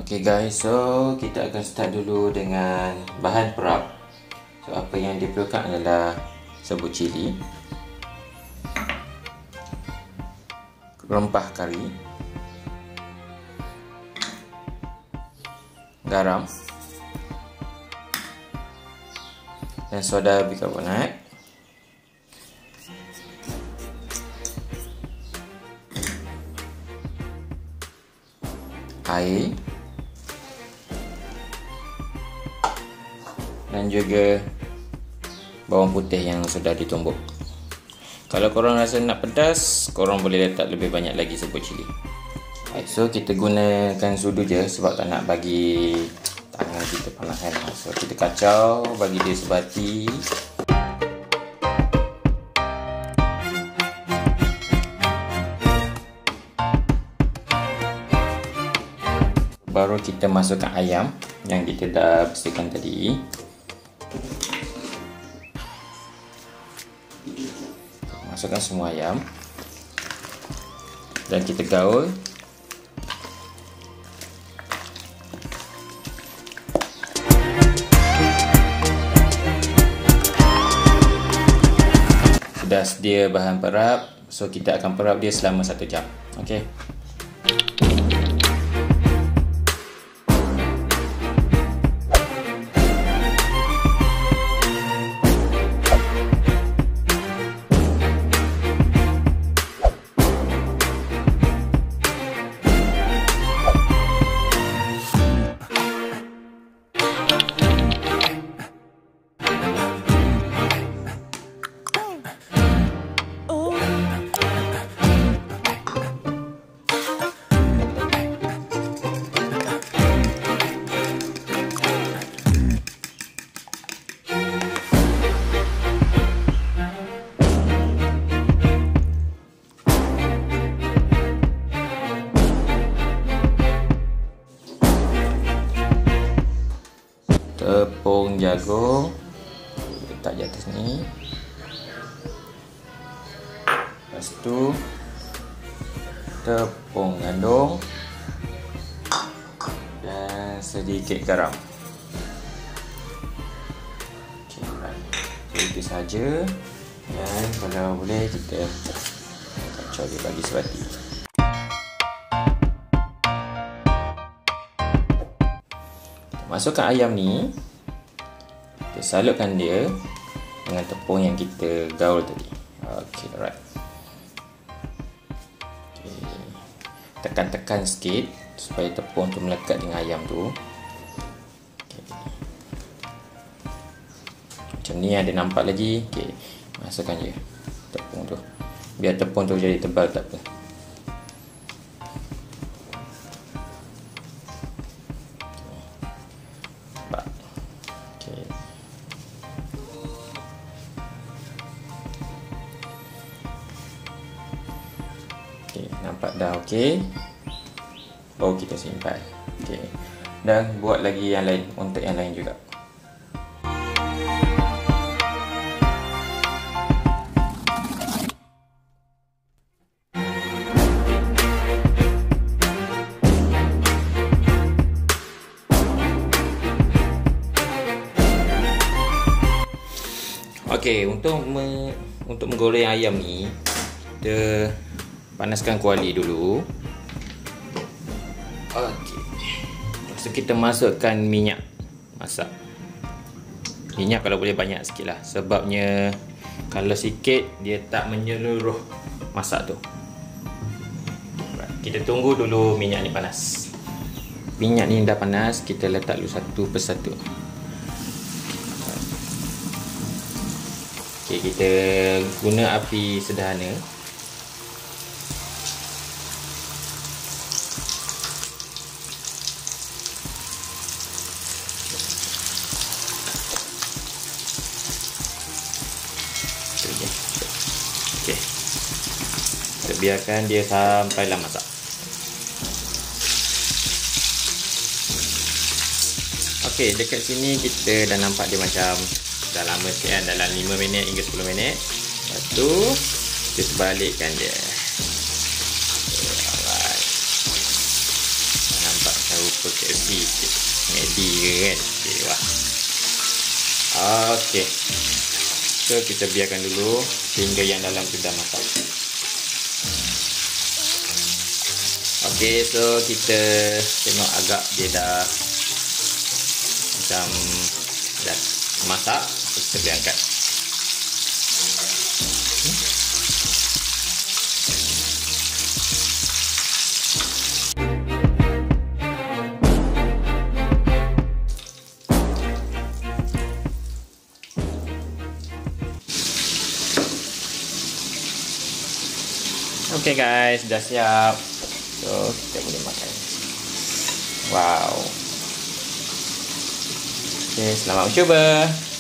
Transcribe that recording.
Okay guys, so kita akan start dulu dengan bahan perap. So apa yang diperlukan adalah serbuk cili, rempah kari, garam dan soda bikarbonat, air dan juga bawang putih yang sudah ditumbuk. Kalau korang rasa nak pedas, korang boleh letak lebih banyak lagi serbuk cili. Right, so kita gunakan sudu je sebab tak nak bagi tangan kita panas kan. So kita kacau, bagi dia sebati. Baru kita masukkan ayam yang kita dah bersihkan tadi. Masukkan semua ayam dan kita gaul. Sudah sedia bahan perap, so kita akan perap dia selama 1 jam. Okey. Tepung jagung letak di atas ni. Lepas tu tepung gandum dan sedikit garam. Okay, right. Itu saja. Dan kalau boleh kita kacau dia bagi sebati. Masukkan ayam ni, kita salutkan dia dengan tepung yang kita gaul tadi. Okay, alright. Okay. Tekan-tekan sikit supaya tepung tu melekat dengan ayam tu. Okay. Macam ni ada nampak lagi. Okay. Masukkan je tepung tu. Biar tepung tu jadi tebal tak apa. Okay, nampak dah okey. Baru kita simpan. Okey. Dan buat lagi yang lain untuk yang lain juga. Okey, untuk menggoreng ayam ni, kita panaskan kuali dulu. Okey. Lepas tu kita masukkan minyak masak. Minyak kalau boleh banyak sikit lah. Sebabnya kalau sikit dia tak menyeluruh masak tu. Kita tunggu dulu minyak ni panas. Minyak ni dah panas, kita letak dulu satu persatu. Okey, kita guna api sederhana. Okey. Kita biarkan dia sampailah masak. Okey, dekat sini kita dah nampak dia macam dah lama sikit kan, dalam 5 minit hingga 10 minit. Lepas tu kita balikkan dia. Alright. Nampak super KFC sikit. Medi ke kan? Okay, wah. Okay. So kita biarkan dulu hingga yang dalam tu dah masak. Okay, so kita tengok agak dia dah macam dah masak. Kita boleh angkat. Okay guys, dah siap. So kita boleh makan. Wow. Okay, selamat mencuba.